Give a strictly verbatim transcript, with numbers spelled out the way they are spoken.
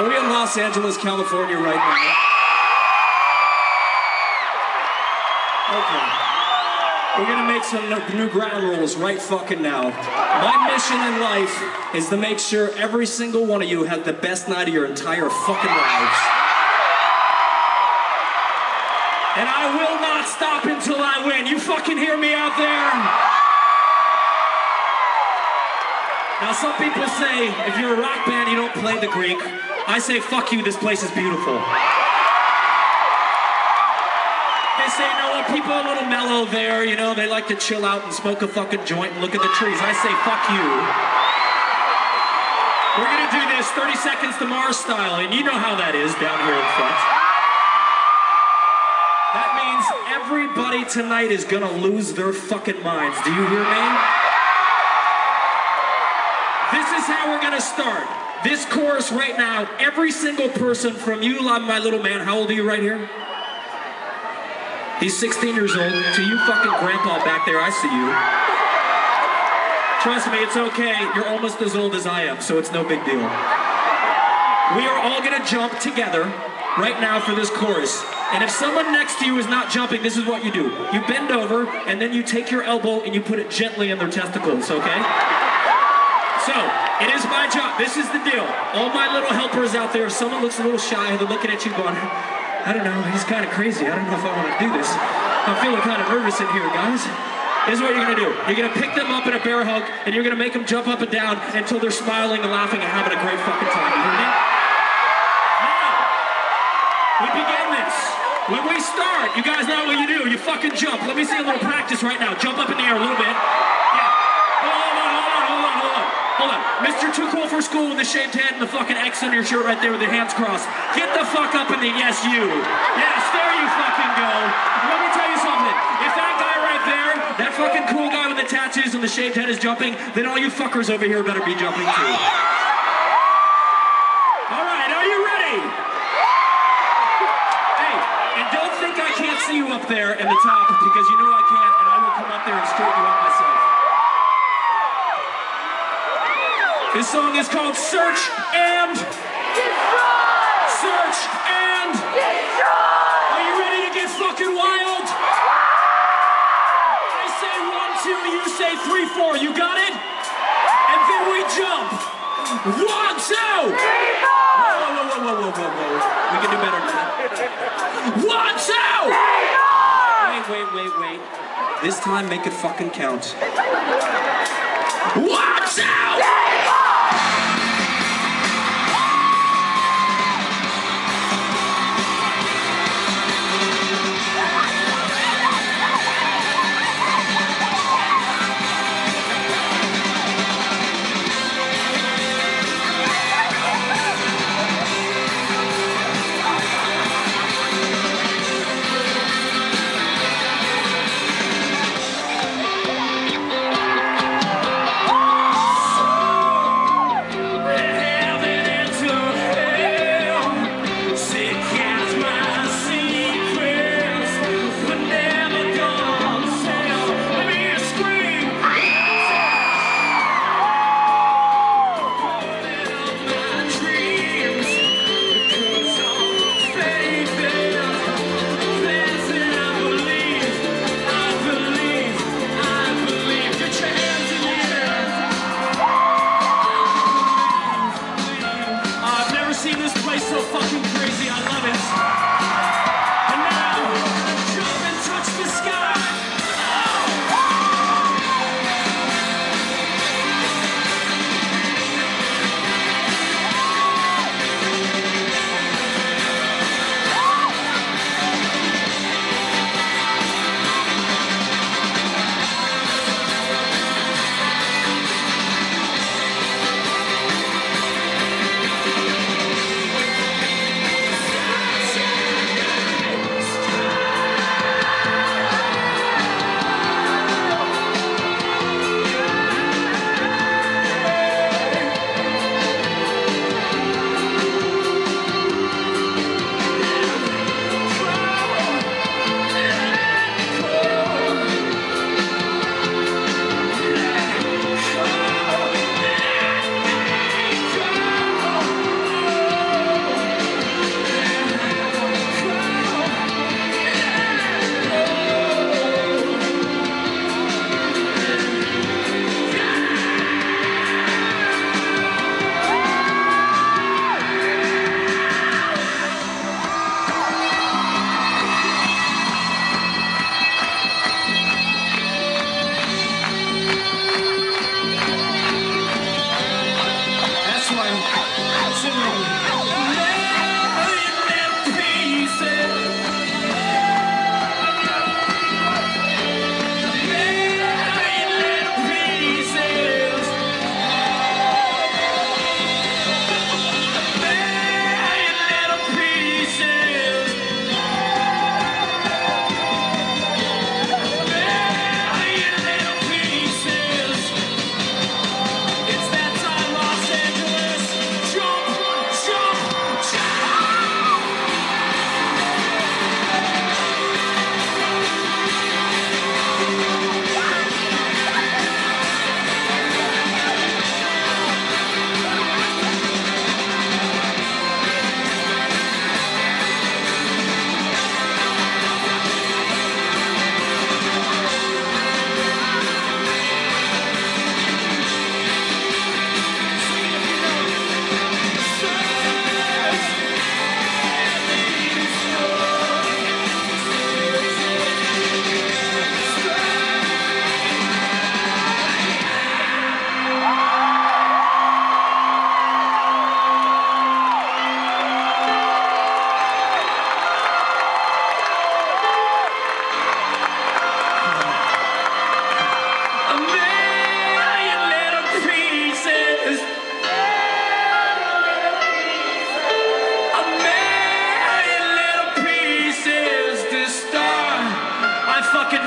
Are we in Los Angeles, California right now? Okay. We're gonna make some new ground rules right fucking now. My mission in life is to make sure every single one of you has the best night of your entire fucking lives. And I will not stop until I win. You fucking hear me out there? Now some people say, if you're a rock band, you don't play the Greek. I say, fuck you, this place is beautiful. They say, you know what, people are a little mellow there, you know, they like to chill out and smoke a fucking joint and look at the trees. I say, fuck you. We're gonna do this thirty seconds to Mars style, and you know how that is down here in front. That means everybody tonight is gonna lose their fucking minds. Do you hear me? This is how we're gonna start. This chorus right now, every single person from you, my little man, how old are you right here? He's sixteen years old, to you fucking grandpa back there, I see you. Trust me, it's okay, you're almost as old as I am, so it's no big deal. We are all gonna jump together right now for this chorus. And if someone next to you is not jumping, this is what you do. You bend over, and then you take your elbow and you put it gently in their testicles, okay? So, it is my job, this is the deal. All my little helpers out there, if someone looks a little shy, they're looking at you going, I don't know, he's kind of crazy. I don't know if I want to do this. I'm feeling kind of nervous in here, guys. This is what you're going to do. You're going to pick them up in a bear hug, and you're going to make them jump up and down until they're smiling and laughing and having a great fucking time. You hear me? Now, we begin this. When we start, you guys know what you do. You fucking jump. Let me see a little practice right now. Jump up in the air a little bit. Yeah. Hold on, hold on, hold on, hold on. Hold on. Mister Too Cool for School with the shaved head and the fucking X on your shirt right there with your hands crossed. Get the fuck up in the yes, you. Yes, there you fucking go. Let me tell you something. If that guy right there, that fucking cool guy with the tattoos and the shaved head is jumping, then all you fuckers over here better be jumping too. All right, are you ready? Hey, and don't think I can't see you up there in the top because you know I can't, and I will come up there and straighten you out myself. This song is called Search and Destroy! Search and Destroy! Are you ready to get fucking wild? I say one, two, you say three, four. You got it? And then we jump. One, two! Three, four! Whoa, whoa, whoa, whoa, whoa, whoa. We can do better than that. One, two! Three, four! Wait, wait, wait, wait. This time, make it fucking count. One, two! fucking